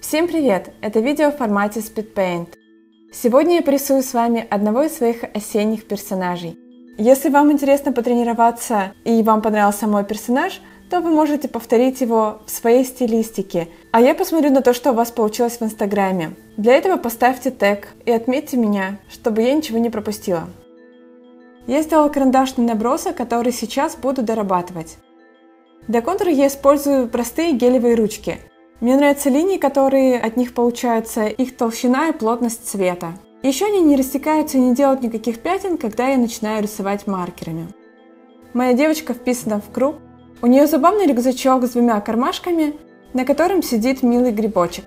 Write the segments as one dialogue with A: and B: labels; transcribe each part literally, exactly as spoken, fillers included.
A: Всем привет! Это видео в формате Speed Paint. Сегодня я порисую с вами одного из своих осенних персонажей. Если вам интересно потренироваться и вам понравился мой персонаж, то вы можете повторить его в своей стилистике, а я посмотрю на то, что у вас получилось в инстаграме. Для этого поставьте тег и отметьте меня, чтобы я ничего не пропустила. Я сделала карандашный набросок, который сейчас буду дорабатывать. Для контура я использую простые гелевые ручки. Мне нравятся линии, которые от них получаются, их толщина и плотность цвета. Еще они не растекаются и не делают никаких пятен, когда я начинаю рисовать маркерами. Моя девочка вписана в круг. У нее забавный рюкзачок с двумя кармашками, на котором сидит милый грибочек.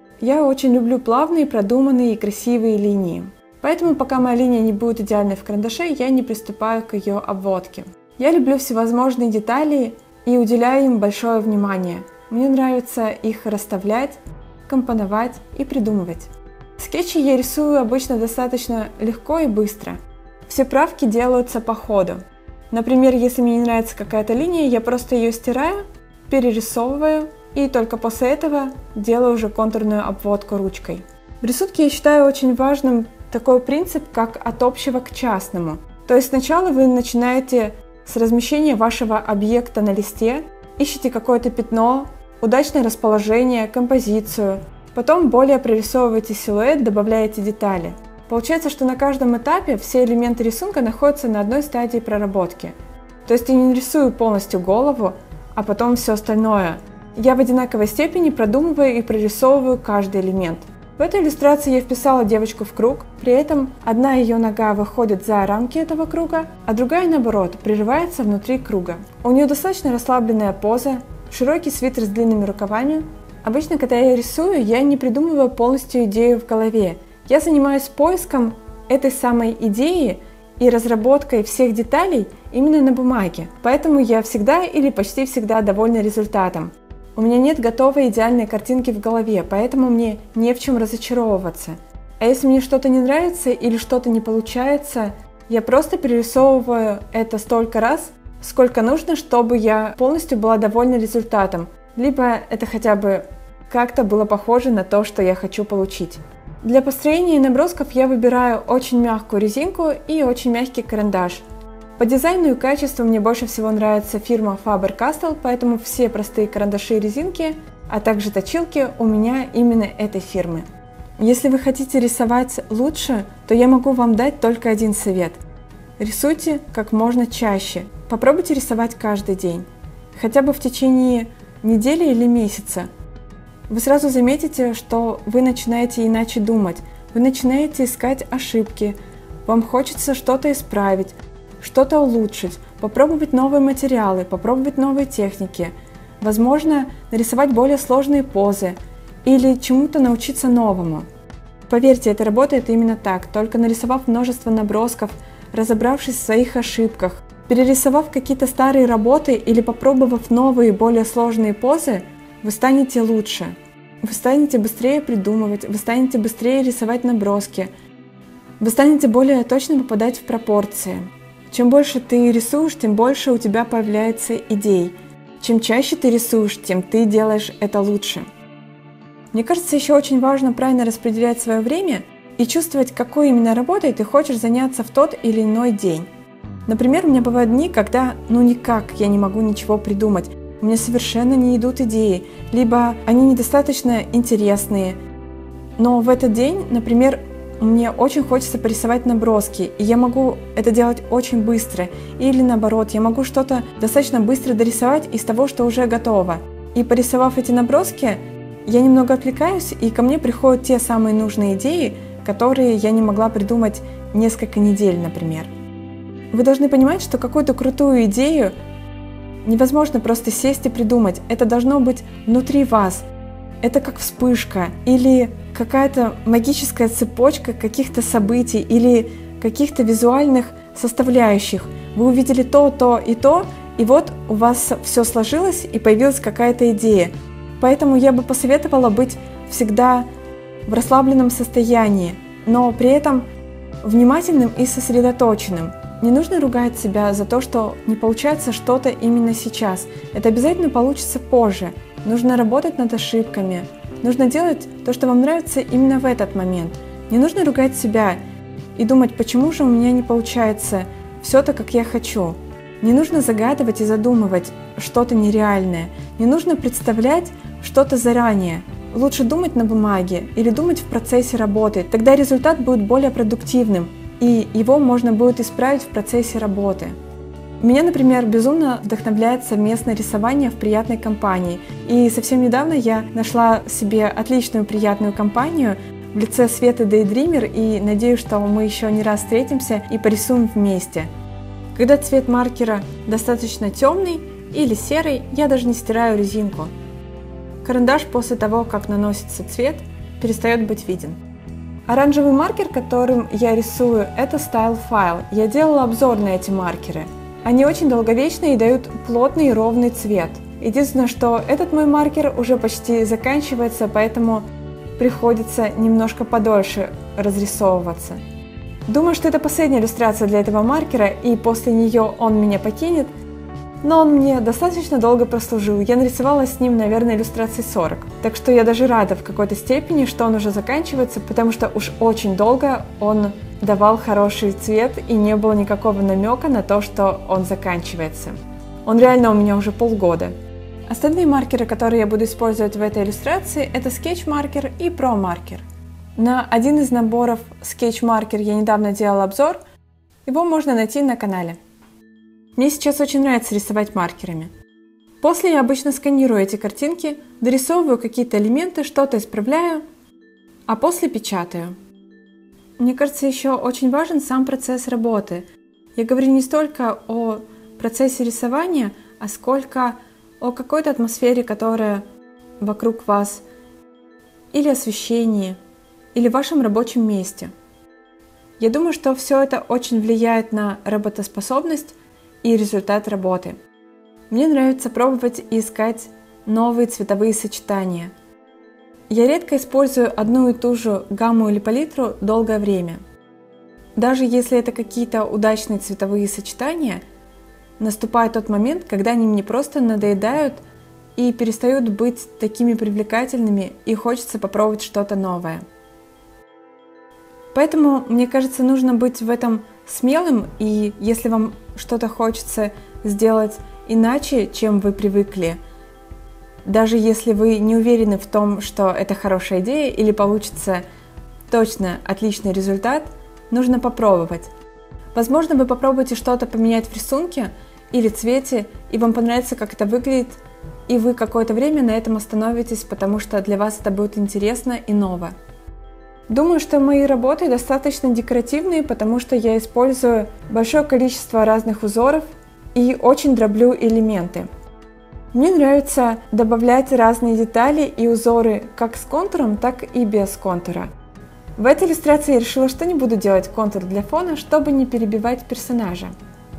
A: Я очень люблю плавные, продуманные и красивые линии. Поэтому пока моя линия не будет идеальной в карандаше, я не приступаю к ее обводке. Я люблю всевозможные детали и уделяю им большое внимание. Мне нравится их расставлять, компоновать и придумывать. Скетчи я рисую обычно достаточно легко и быстро. Все правки делаются по ходу. Например, если мне не нравится какая-то линия, я просто ее стираю, перерисовываю и только после этого делаю уже контурную обводку ручкой. В рисунке я считаю очень важным такой принцип, как от общего к частному. То есть сначала вы начинаете с размещения вашего объекта на листе, ищете какое-то пятно, удачное расположение, композицию. Потом более прорисовываете силуэт, добавляете детали. Получается, что на каждом этапе все элементы рисунка находятся на одной стадии проработки. То есть я не рисую полностью голову, а потом все остальное. Я в одинаковой степени продумываю и прорисовываю каждый элемент. В этой иллюстрации я вписала девочку в круг, при этом одна ее нога выходит за рамки этого круга, а другая, наоборот, прерывается внутри круга. У нее достаточно расслабленная поза, широкий свитер с длинными рукавами. Обычно, когда я рисую, я не придумываю полностью идею в голове. Я занимаюсь поиском этой самой идеи и разработкой всех деталей именно на бумаге. Поэтому я всегда или почти всегда довольна результатом. У меня нет готовой идеальной картинки в голове, поэтому мне не в чем разочаровываться. А если мне что-то не нравится или что-то не получается, я просто перерисовываю это столько раз, сколько нужно, чтобы я полностью была довольна результатом. Либо это хотя бы как-то было похоже на то, что я хочу получить. Для построения набросков я выбираю очень мягкую резинку и очень мягкий карандаш. По дизайну и качеству мне больше всего нравится фирма Faber-Castell, поэтому все простые карандаши и резинки, а также точилки у меня именно этой фирмы. Если вы хотите рисовать лучше, то я могу вам дать только один совет. Рисуйте как можно чаще. Попробуйте рисовать каждый день, хотя бы в течение недели или месяца. Вы сразу заметите, что вы начинаете иначе думать, вы начинаете искать ошибки, вам хочется что-то исправить, что-то улучшить, попробовать новые материалы, попробовать новые техники, возможно, нарисовать более сложные позы или чему-то научиться новому. Поверьте, это работает именно так, только нарисовав множество набросков, разобравшись в своих ошибках, перерисовав какие-то старые работы или попробовав новые, более сложные позы, вы станете лучше. Вы станете быстрее придумывать, вы станете быстрее рисовать наброски, вы станете более точно попадать в пропорции. Чем больше ты рисуешь, тем больше у тебя появляется идей. Чем чаще ты рисуешь, тем ты делаешь это лучше. Мне кажется, еще очень важно правильно распределять свое время и чувствовать, какой именно работой ты хочешь заняться в тот или иной день. Например, у меня бывают дни, когда ну никак я не могу ничего придумать, у меня совершенно не идут идеи, либо они недостаточно интересные. Но в этот день, например, мне очень хочется порисовать наброски, и я могу это делать очень быстро. Или наоборот, я могу что-то достаточно быстро дорисовать из того, что уже готово. И порисовав эти наброски, я немного отвлекаюсь, и ко мне приходят те самые нужные идеи, которые я не могла придумать несколько недель, например. Вы должны понимать, что какую-то крутую идею невозможно просто сесть и придумать. Это должно быть внутри вас. Это как вспышка или какая-то магическая цепочка каких-то событий или каких-то визуальных составляющих. Вы увидели то, то и то, и вот у вас все сложилось и появилась какая-то идея. Поэтому я бы посоветовала быть всегда в расслабленном состоянии, но при этом внимательным и сосредоточенным. Не нужно ругать себя за то, что не получается что-то именно сейчас. Это обязательно получится позже. Нужно работать над ошибками, Нужно делать то, что вам нравится именно в этот момент. Не нужно ругать себя и думать, почему же у меня не получается все так, как я хочу. Не нужно загадывать и задумывать что-то нереальное. Не нужно представлять что-то заранее. Лучше думать на бумаге или думать в процессе работы. Тогда результат будет более продуктивным, и его можно будет исправить в процессе работы. Меня, например, безумно вдохновляет совместное рисование в приятной компании. И совсем недавно я нашла себе отличную приятную компанию в лице Светы Daydreamer, и надеюсь, что мы еще не раз встретимся и порисуем вместе. Когда цвет маркера достаточно темный или серый, я даже не стираю резинку. Карандаш после того, как наносится цвет, перестает быть виден. Оранжевый маркер, которым я рисую, это Style File. Я делала обзор на эти маркеры. Они очень долговечные и дают плотный и ровный цвет. Единственное, что этот мой маркер уже почти заканчивается, поэтому приходится немножко подольше разрисовываться. Думаю, что это последняя иллюстрация для этого маркера, и после нее он меня покинет, но он мне достаточно долго прослужил. Я нарисовала с ним, наверное, иллюстраций сорок. Так что я даже рада в какой-то степени, что он уже заканчивается, потому что уж очень долго он давал хороший цвет и не было никакого намека на то, что он заканчивается. Он реально у меня уже полгода. Остальные маркеры, которые я буду использовать в этой иллюстрации, это Sketch маркер и Pro маркер. На один из наборов Sketch маркер я недавно делала обзор, его можно найти на канале. Мне сейчас очень нравится рисовать маркерами. После я обычно сканирую эти картинки, дорисовываю какие-то элементы, что-то исправляю, а после печатаю. Мне кажется, еще очень важен сам процесс работы. Я говорю не столько о процессе рисования, а сколько о какой-то атмосфере, которая вокруг вас, или освещении, или вашем рабочем месте. Я думаю, что все это очень влияет на работоспособность и результат работы. Мне нравится пробовать и искать новые цветовые сочетания. Я редко использую одну и ту же гамму или палитру долгое время. Даже если это какие-то удачные цветовые сочетания, наступает тот момент, когда они мне просто надоедают и перестают быть такими привлекательными, и хочется попробовать что-то новое. Поэтому, мне кажется, нужно быть в этом смелым, и если вам что-то хочется сделать иначе, чем вы привыкли, даже если вы не уверены в том, что это хорошая идея или получится точно отличный результат, нужно попробовать. Возможно, вы попробуете что-то поменять в рисунке или цвете, и вам понравится, как это выглядит, и вы какое-то время на этом остановитесь, потому что для вас это будет интересно и ново. Думаю, что мои работы достаточно декоративные, потому что я использую большое количество разных узоров и очень дроблю элементы. Мне нравится добавлять разные детали и узоры как с контуром, так и без контура. В этой иллюстрации я решила, что не буду делать контур для фона, чтобы не перебивать персонажа.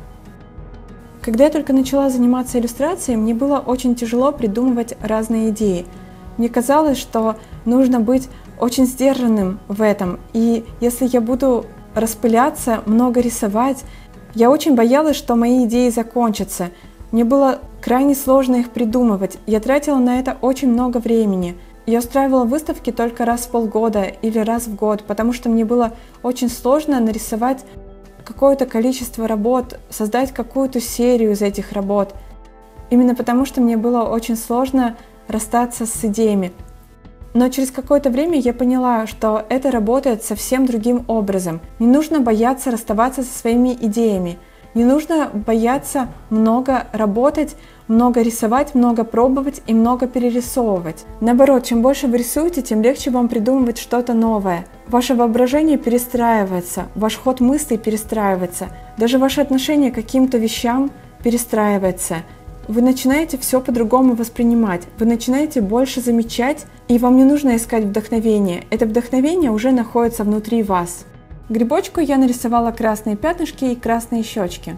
A: Когда я только начала заниматься иллюстрацией, мне было очень тяжело придумывать разные идеи. Мне казалось, что нужно быть очень сдержанным в этом, и если я буду распыляться, много рисовать, я очень боялась, что мои идеи закончатся. Мне было крайне сложно их придумывать, я тратила на это очень много времени. Я устраивала выставки только раз в полгода или раз в год, потому что мне было очень сложно нарисовать какое-то количество работ, создать какую-то серию из этих работ. Именно потому что мне было очень сложно расстаться с идеями. Но через какое-то время я поняла, что это работает совсем другим образом. Не нужно бояться расставаться со своими идеями. Не нужно бояться много работать, много рисовать, много пробовать и много перерисовывать. Наоборот, чем больше вы рисуете, тем легче вам придумывать что-то новое. Ваше воображение перестраивается, ваш ход мыслей перестраивается, даже ваше отношение к каким-то вещам перестраивается. Вы начинаете все по-другому воспринимать, вы начинаете больше замечать, и вам не нужно искать вдохновение. Это вдохновение уже находится внутри вас. Грибочку я нарисовала красные пятнышки и красные щечки.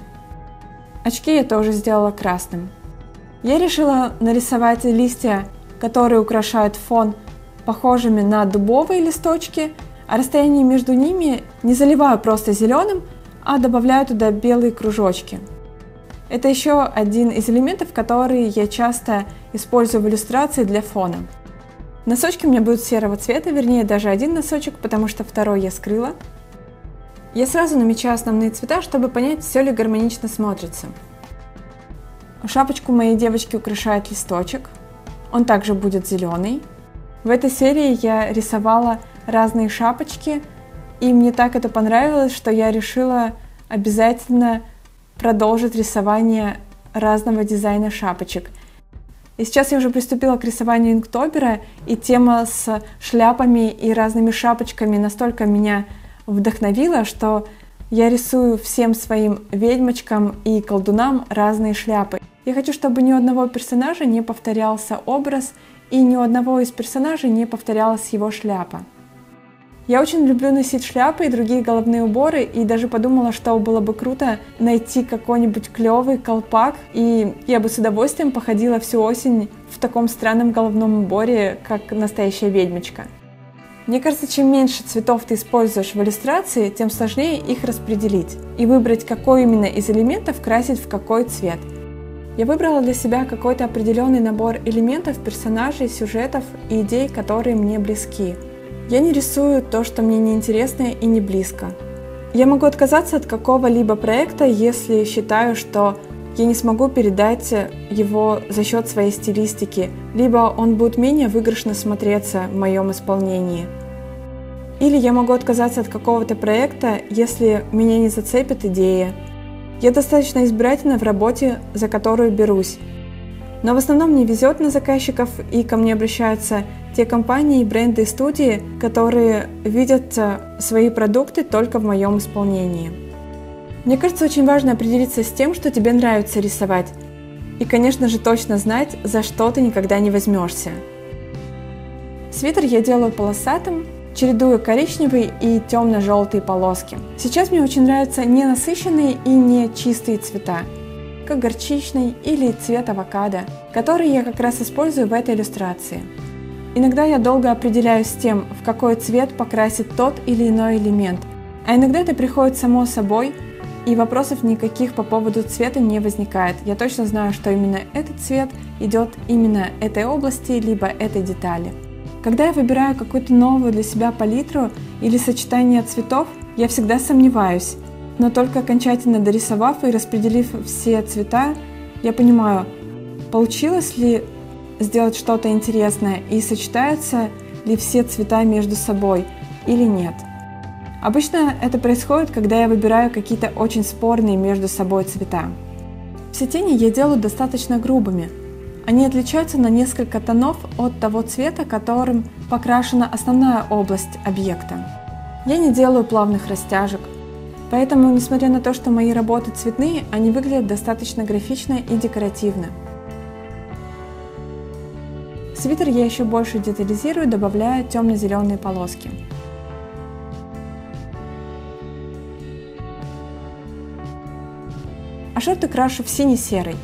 A: Очки я тоже сделала красным. Я решила нарисовать листья, которые украшают фон, похожими на дубовые листочки, а расстояние между ними не заливаю просто зеленым, а добавляю туда белые кружочки. Это еще один из элементов, которые я часто использую в иллюстрации для фона. Носочки у меня будут серого цвета, вернее даже один носочек, потому что второй я скрыла. Я сразу намечаю основные цвета, чтобы понять, все ли гармонично смотрится. Шапочку моей девочки украшает листочек, он также будет зеленый. В этой серии я рисовала разные шапочки, и мне так это понравилось, что я решила обязательно продолжить рисование разного дизайна шапочек. И сейчас я уже приступила к рисованию инктобера, и тема с шляпами и разными шапочками настолько меня вдохновила, что я рисую всем своим ведьмочкам и колдунам разные шляпы. Я хочу, чтобы ни у одного персонажа не повторялся образ, и ни у одного из персонажей не повторялась его шляпа. Я очень люблю носить шляпы и другие головные уборы, и даже подумала, что было бы круто найти какой-нибудь клевый колпак, и я бы с удовольствием походила всю осень в таком странном головном уборе, как настоящая ведьмочка. Мне кажется, чем меньше цветов ты используешь в иллюстрации, тем сложнее их распределить и выбрать, какой именно из элементов красить в какой цвет. Я выбрала для себя какой-то определенный набор элементов, персонажей, сюжетов и идей, которые мне близки. Я не рисую то, что мне не интересно и не близко. Я могу отказаться от какого-либо проекта, если считаю, что я не смогу передать его за счет своей стилистики, либо он будет менее выигрышно смотреться в моем исполнении. Или я могу отказаться от какого-то проекта, если меня не зацепит идея. Я достаточно избирательна в работе, за которую берусь. Но в основном мне везет на заказчиков, и ко мне обращаются те компании, бренды и студии, которые видят свои продукты только в моем исполнении. Мне кажется, очень важно определиться с тем, что тебе нравится рисовать. И, конечно же, точно знать, за что ты никогда не возьмешься. Свитер я делаю полосатым, чередую коричневые и темно-желтые полоски. Сейчас мне очень нравятся не насыщенные и не чистые цвета, как горчичный или цвет авокадо, который я как раз использую в этой иллюстрации. Иногда я долго определяюсь с тем, в какой цвет покрасить тот или иной элемент, а иногда это приходит само собой, и вопросов никаких по поводу цвета не возникает. Я точно знаю, что именно этот цвет идет именно этой области, либо этой детали. Когда я выбираю какую-то новую для себя палитру или сочетание цветов, я всегда сомневаюсь, но только окончательно дорисовав и распределив все цвета, я понимаю, получилось ли сделать что-то интересное и сочетаются ли все цвета между собой или нет. Обычно это происходит, когда я выбираю какие-то очень спорные между собой цвета. Все тени я делаю достаточно грубыми. Они отличаются на несколько тонов от того цвета, которым покрашена основная область объекта. Я не делаю плавных растяжек, поэтому, несмотря на то, что мои работы цветные, они выглядят достаточно графично и декоративно. Свитер я еще больше детализирую, добавляя темно-зеленые полоски. А шорты крашу в синий-серый.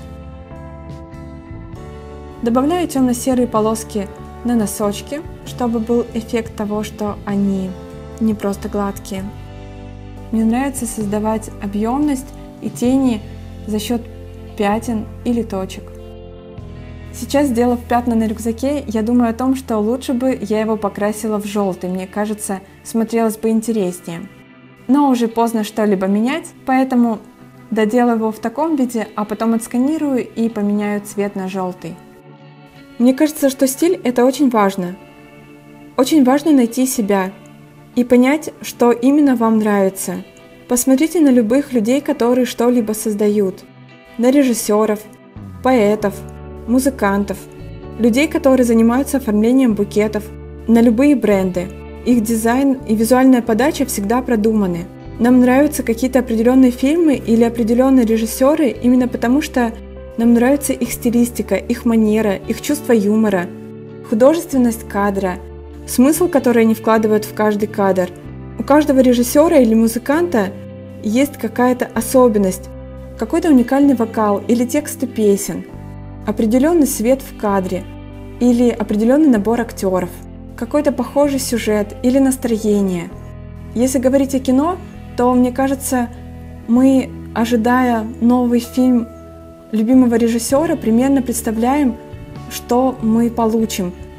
A: Добавляю темно-серые полоски на носочки, чтобы был эффект того, что они не просто гладкие. Мне нравится создавать объемность и тени за счет пятен или точек. Сейчас, сделав пятна на рюкзаке, я думаю о том, что лучше бы я его покрасила в желтый, мне кажется, смотрелось бы интереснее. Но уже поздно что-либо менять, поэтому доделаю его в таком виде, а потом отсканирую и поменяю цвет на желтый. Мне кажется, что стиль – это очень важно. Очень важно найти себя и понять, что именно вам нравится. Посмотрите на любых людей, которые что-либо создают. На режиссеров, поэтов, музыкантов, людей, которые занимаются оформлением букетов, на любые бренды. Их дизайн и визуальная подача всегда продуманы. Нам нравятся какие-то определенные фильмы или определенные режиссеры именно потому, что нам нравится их стилистика, их манера, их чувство юмора, художественность кадра, смысл, который они вкладывают в каждый кадр. У каждого режиссера или музыканта есть какая-то особенность, какой-то уникальный вокал или тексты песен, определенный свет в кадре или определенный набор актеров, какой-то похожий сюжет или настроение. Если говорить о кино, то, мне кажется, мы, ожидая новый фильм любимого режиссера, примерно представляем, что мы получим.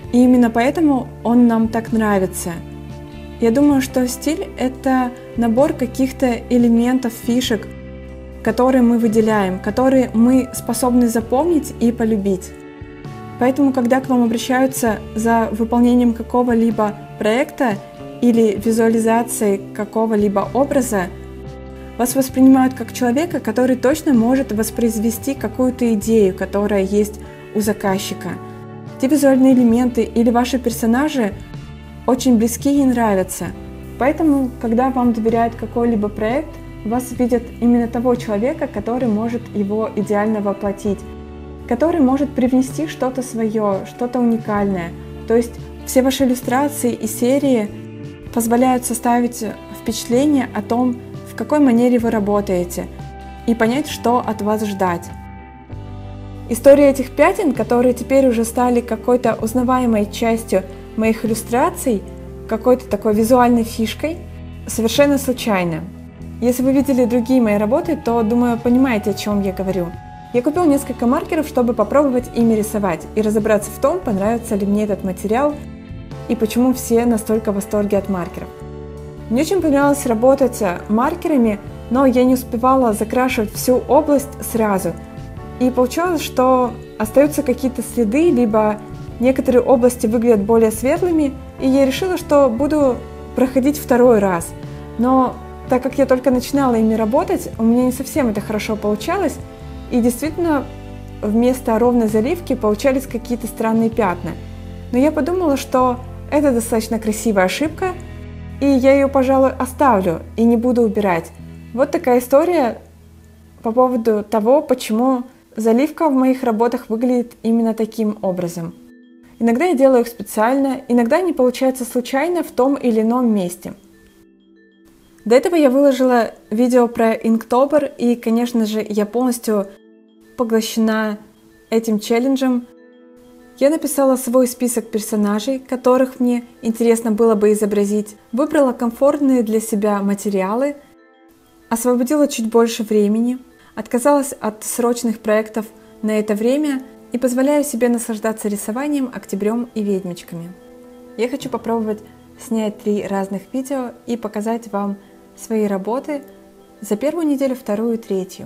A: И именно поэтому он нам так нравится. Я думаю, что стиль — это набор каких-то элементов, фишек, которые мы выделяем, которые мы способны запомнить и полюбить. Поэтому, когда к вам обращаются за выполнением какого-либо проекта или визуализацией какого-либо образа, вас воспринимают как человека, который точно может воспроизвести какую-то идею, которая есть у заказчика. Те визуальные элементы или ваши персонажи очень близки и нравятся. Поэтому, когда вам доверяют какой-либо проект, вас видят именно того человека, который может его идеально воплотить, который может привнести что-то свое, что-то уникальное. То есть все ваши иллюстрации и серии позволяют составить впечатление о том, в какой манере вы работаете, и понять, что от вас ждать. История этих пятен, которые теперь уже стали какой-то узнаваемой частью моих иллюстраций, какой-то такой визуальной фишкой, совершенно случайно. Если вы видели другие мои работы, то, думаю, понимаете, о чем я говорю. Я купил несколько маркеров, чтобы попробовать ими рисовать и разобраться в том, понравится ли мне этот материал и почему все настолько в восторге от маркеров. Мне очень понравилось работать маркерами, но я не успевала закрашивать всю область сразу. И получилось, что остаются какие-то следы, либо некоторые области выглядят более светлыми, и я решила, что буду проходить второй раз. Но так как я только начинала ими работать, у меня не совсем это хорошо получалось, и действительно вместо ровной заливки получались какие-то странные пятна. Но я подумала, что это достаточно красивая ошибка, и я ее, пожалуй, оставлю и не буду убирать. Вот такая история по поводу того, почему заливка в моих работах выглядит именно таким образом. Иногда я делаю их специально, иногда они получаются случайно в том или ином месте. До этого я выложила видео про Inktober, и, конечно же, я полностью поглощена этим челленджем. Я написала свой список персонажей, которых мне интересно было бы изобразить, выбрала комфортные для себя материалы, освободила чуть больше времени, отказалась от срочных проектов на это время и позволяю себе наслаждаться рисованием, октябрем и ведьмочками. Я хочу попробовать снять три разных видео и показать вам свои работы за первую неделю, вторую и третью.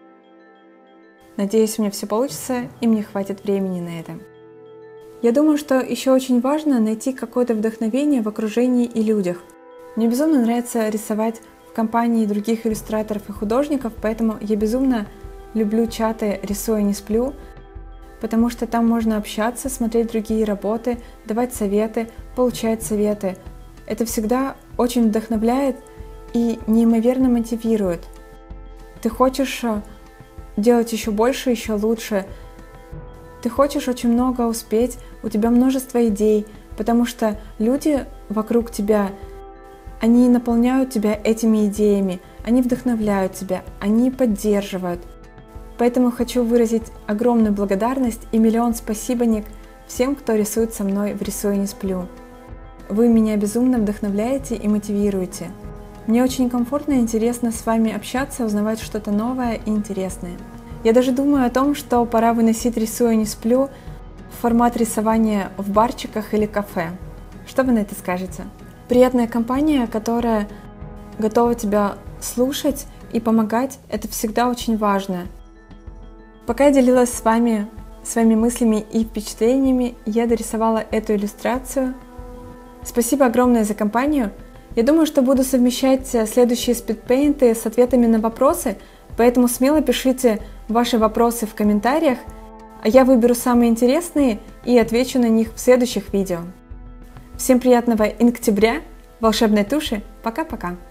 A: Надеюсь, у меня все получится и мне хватит времени на это. Я думаю, что еще очень важно найти какое-то вдохновение в окружении и людях. Мне безумно нравится рисовать в компании других иллюстраторов и художников, поэтому я безумно люблю чаты «Рисую, не сплю», потому что там можно общаться, смотреть другие работы, давать советы, получать советы. Это всегда очень вдохновляет и неимоверно мотивирует. Ты хочешь делать еще больше, еще лучше. Ты хочешь очень много успеть, у тебя множество идей, потому что люди вокруг тебя, они наполняют тебя этими идеями, они вдохновляют тебя, они поддерживают. Поэтому хочу выразить огромную благодарность и миллион спасибоник всем, кто рисует со мной в «Рисую, не сплю». Вы меня безумно вдохновляете и мотивируете. Мне очень комфортно и интересно с вами общаться, узнавать что-то новое и интересное. Я даже думаю о том, что пора выносить «Рисую, не сплю» в формат рисования в барчиках или кафе. Что вы на это скажете? Приятная компания, которая готова тебя слушать и помогать, это всегда очень важно. Пока я делилась с вами своими мыслями и впечатлениями, я дорисовала эту иллюстрацию. Спасибо огромное за компанию. Я думаю, что буду совмещать следующие спидпейнты с ответами на вопросы, поэтому смело пишите ваши вопросы в комментариях, а я выберу самые интересные и отвечу на них в следующих видео. Всем приятного инктября, волшебной туши, пока-пока!